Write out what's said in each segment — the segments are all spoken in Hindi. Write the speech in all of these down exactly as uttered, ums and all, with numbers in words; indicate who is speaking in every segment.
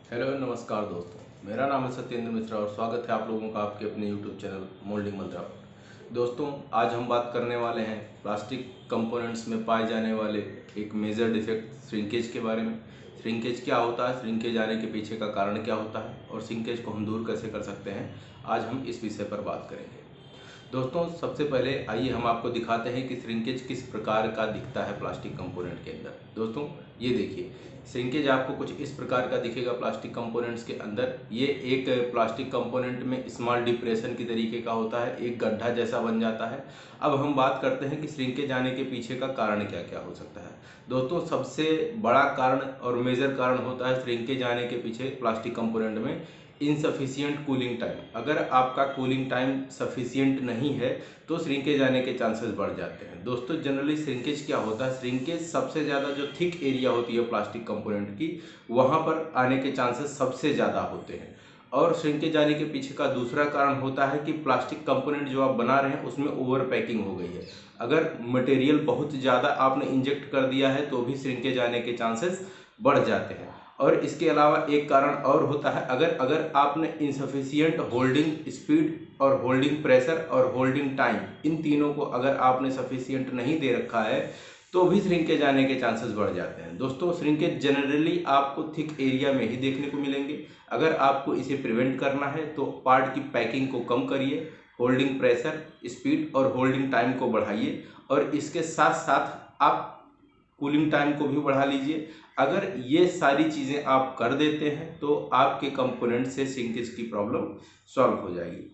Speaker 1: हेलो नमस्कार दोस्तों, मेरा नाम है सत्येंद्र मिश्रा और स्वागत है आप लोगों का आपके अपने यूट्यूब चैनल मोल्डिंग मंत्रा पर। दोस्तों, आज हम बात करने वाले हैं प्लास्टिक कंपोनेंट्स में पाए जाने वाले एक मेजर डिफेक्ट श्रिंकेज के बारे में। श्रिंकेज क्या होता है, श्रिंकेज आने के पीछे का कारण क्या होता है और श्रिंकेज को हम दूर कैसे कर सकते हैं, आज हम इस विषय पर बात करेंगे। दोस्तों, सबसे पहले आइए हम आपको दिखाते हैं कि श्रिंकेज किस प्रकार का दिखता है प्लास्टिक कंपोनेंट के अंदर। दोस्तों, ये देखिए, श्रिंकेज आपको कुछ इस प्रकार का दिखेगा प्लास्टिक कंपोनेंट्स के अंदर। ये एक प्लास्टिक कंपोनेंट में स्मॉल डिप्रेशन की तरीके का होता है, एक गड्ढा जैसा बन जाता है। अब हम बात करते हैं कि श्रिंकेज आने के पीछे का कारण क्या क्या हो सकता है। दोस्तों, सबसे बड़ा कारण और मेजर कारण होता है श्रिंकेज आने के पीछे प्लास्टिक कंपोनेंट में इनसफिशियंट कूलिंग टाइम। अगर आपका कूलिंग टाइम सफिशियंट नहीं है तो श्रिंकेज आने के चांसेस बढ़ जाते हैं। दोस्तों, जनरली श्रिंकेज क्या होता है, श्रिंकेज सबसे ज़्यादा जो थिक एरिया होती है प्लास्टिक कंपोनेंट की, वहाँ पर आने के चांसेस सबसे ज़्यादा होते हैं। और श्रिंकेज आने के पीछे का दूसरा कारण होता है कि प्लास्टिक कंपोनेंट जो आप बना रहे हैं उसमें ओवर पैकिंग हो गई है। अगर मटेरियल बहुत ज़्यादा आपने इंजेक्ट कर दिया है तो भी श्रिंकेज आने के चांसेस बढ़ जाते हैं। और इसके अलावा एक कारण और होता है, अगर अगर आपने इनसफिशियंट होल्डिंग स्पीड और होल्डिंग प्रेशर और होल्डिंग टाइम, इन तीनों को अगर आपने सफिशियंट नहीं दे रखा है तो भी श्रिंकेज आने के चांसेस बढ़ जाते हैं। दोस्तों, श्रिंकेज जनरली आपको थिक एरिया में ही देखने को मिलेंगे। अगर आपको इसे प्रिवेंट करना है तो पार्ट की पैकिंग को कम करिए, होल्डिंग प्रेशर, स्पीड और होल्डिंग टाइम को बढ़ाइए और इसके साथ साथ आप कूलिंग टाइम को भी बढ़ा लीजिए। अगर ये सारी चीज़ें आप कर देते हैं तो आपके कंपोनेंट से श्रिंकेज की प्रॉब्लम सॉल्व हो जाएगी।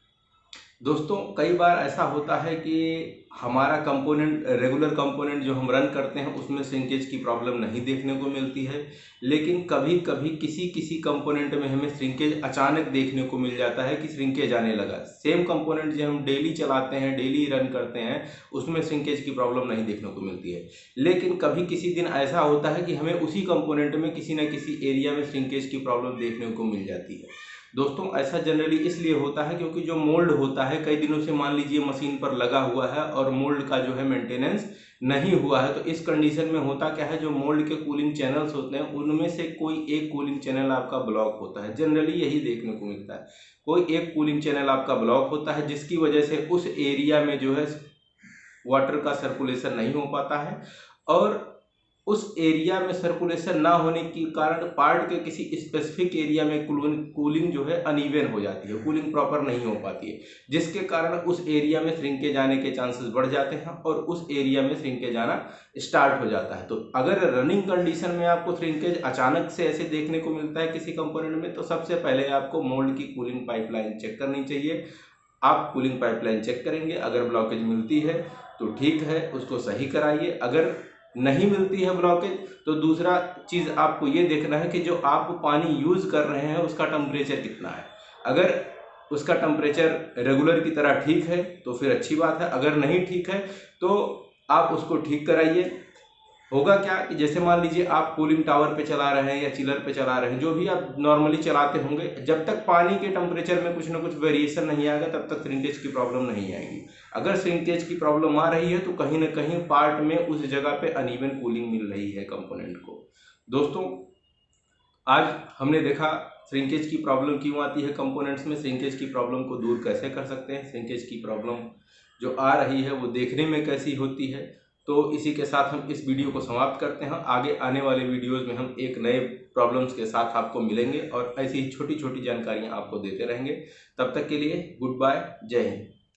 Speaker 1: दोस्तों, कई बार ऐसा होता है कि हमारा कंपोनेंट, रेगुलर कंपोनेंट जो हम रन करते हैं उसमें श्रिंकेज की प्रॉब्लम नहीं देखने को मिलती है, लेकिन कभी कभी किसी किसी कंपोनेंट में हमें श्रिंकेज अचानक देखने को मिल जाता है कि श्रिंकेज आने लगा। सेम कंपोनेंट जो हम डेली चलाते हैं, डेली रन करते हैं, उसमें श्रिंकेज की प्रॉब्लम नहीं देखने को मिलती है। लेकिन कभी किसी दिन ऐसा होता है कि हमें उसी कंपोनेंट में किसी न किसी एरिया में श्रिंकेज की प्रॉब्लम देखने को मिल जाती है। दोस्तों, ऐसा जनरली इसलिए होता है क्योंकि जो मोल्ड होता है कई दिनों से मान लीजिए मशीन पर लगा हुआ है और मोल्ड का जो है मेंटेनेंस नहीं हुआ है, तो इस कंडीशन में होता क्या है, जो मोल्ड के कूलिंग चैनल्स होते हैं उनमें से कोई एक कूलिंग चैनल आपका ब्लॉक होता है। जनरली यही देखने को मिलता है, कोई एक कूलिंग चैनल आपका ब्लॉक होता है जिसकी वजह से उस एरिया में जो है वाटर का सर्कुलेशन नहीं हो पाता है और उस एरिया में सर्कुलेशन ना होने के कारण पार्ट के किसी स्पेसिफिक एरिया में कूलिंग जो है अनइवन हो जाती है, कूलिंग प्रॉपर नहीं हो पाती है, जिसके कारण उस एरिया में श्रिंकेज आने के चांसेस बढ़ जाते हैं और उस एरिया में श्रिंकेज आना स्टार्ट हो जाता है। तो अगर रनिंग कंडीशन में आपको श्रिंकेज अचानक से ऐसे देखने को मिलता है किसी कंपोनेंट में, तो सबसे पहले आपको मोल्ड की कूलिंग पाइपलाइन चेक करनी चाहिए। आप कूलिंग पाइपलाइन चेक करेंगे, अगर ब्लॉकेज मिलती है तो ठीक है, उसको सही कराइए। अगर नहीं मिलती है ब्लॉकेज तो दूसरा चीज़ आपको ये देखना है कि जो आप पानी यूज़ कर रहे हैं उसका टेम्परेचर कितना है। अगर उसका टेम्परेचर रेगुलर की तरह ठीक है तो फिर अच्छी बात है, अगर नहीं ठीक है तो आप उसको ठीक कराइए। होगा क्या कि जैसे मान लीजिए आप कूलिंग टावर पे चला रहे हैं या चिलर पे चला रहे हैं, जो भी आप नॉर्मली चलाते होंगे, जब तक पानी के टेम्परेचर में कुछ ना कुछ वेरिएशन नहीं आएगा तब तक श्रिंकेज की प्रॉब्लम नहीं आएगी। अगर श्रिंकेज की प्रॉब्लम आ रही है तो कहीं ना कहीं पार्ट में उस जगह पे अनइवन कूलिंग मिल रही है कंपोनेंट को। दोस्तों, आज हमने देखा श्रिंकेज की प्रॉब्लम क्यों आती है कंपोनेंट्स में, श्रिंकेज की प्रॉब्लम को दूर कैसे कर सकते हैं, श्रिंकेज की प्रॉब्लम जो आ रही है वो देखने में कैसी होती है। तो इसी के साथ हम इस वीडियो को समाप्त करते हैं। आगे आने वाले वीडियोस में हम एक नए प्रॉब्लम्स के साथ आपको मिलेंगे और ऐसी ही छोटी छोटी जानकारियां आपको देते रहेंगे। तब तक के लिए गुड बाय, जय हिंद।